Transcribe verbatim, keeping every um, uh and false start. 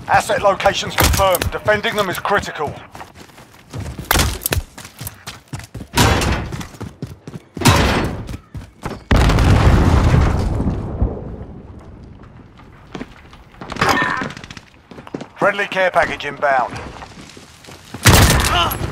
Asset locations confirmed. Defending them is critical. Friendly care package inbound.